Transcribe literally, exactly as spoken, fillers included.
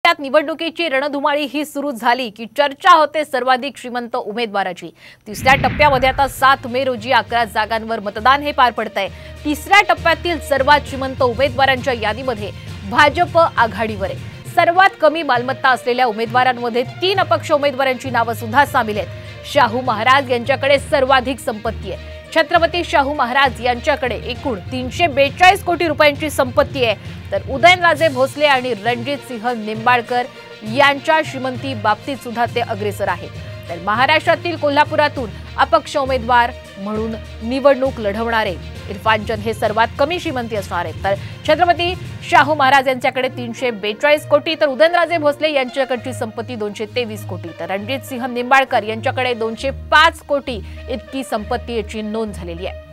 टप्प्यात निवडणुकीची रणधुमाळी ही सुरू झाली की चर्चा होते सर्वाधिक श्रीमंत उमेदवाराची। तिसऱ्या टप्प्यामध्ये आता सात मे रोजी अकरा जागांवर मतदान हे पार पडतंय। तिसऱ्या टप्प्यातील सर्वात श्रीमंत उमेदवारांच्या यादीमध्ये भाजप आघाडीवर आहे। सर्वात कमी मालमत्ता असलेल्या उमेदवारांमध्ये तीन अपक्ष उमेदवारांची नावे सुद्धा सामील आहेत। शाहू महाराज यांच्याकडे सर्वाधिक संपत्ती आहे। छत्रपती शाहू महाराज यांच्याकडे एकूण तीनशे बेचाळीस कोटी रुपयांची संपत्ती आहे। तर उदयनराजे भोसले आणि रणजित सिंह निंबाळकर यांच्या श्रीमंती बाबतीत सुद्धा ते अग्रेसर आहेत। तर महाराष्ट्रातील कोल्हापुरातून अपक्ष उमेदवार म्हणून निवडणूक लढवणारे इरफान चंद हे सर्वात कमी श्रीमंती असणार आहेत। तर छत्रपती शाहू महाराज यांच्याकडे तीनशे बेचाळीस कोटी, तर उदयनराजे भोसले यांच्याकडची संपत्ती दोनशे तेवीस कोटी, तर रणजित सिंह निंबाळकर यांच्याकडे दोनशे पाच कोटी इतकी संपत्ती याची नोंद झालेली आहे।